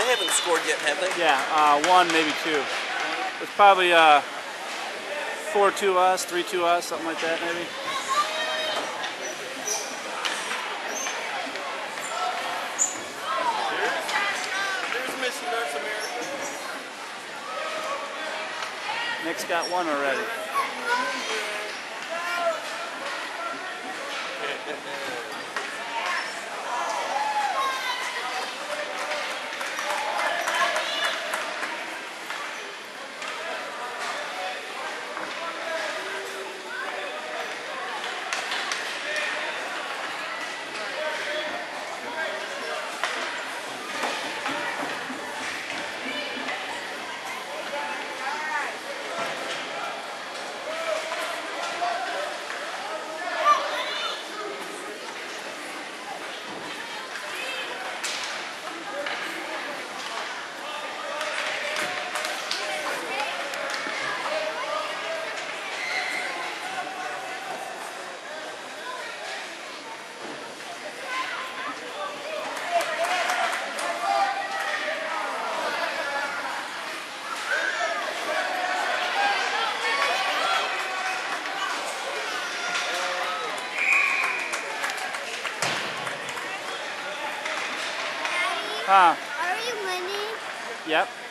They haven't scored yet, have they? Yeah, one, maybe two. It's probably 4-2 us, 3-2 us, something like that, maybe. There's Miss North America. Nick's got one already. Huh? Are you winning? Yep.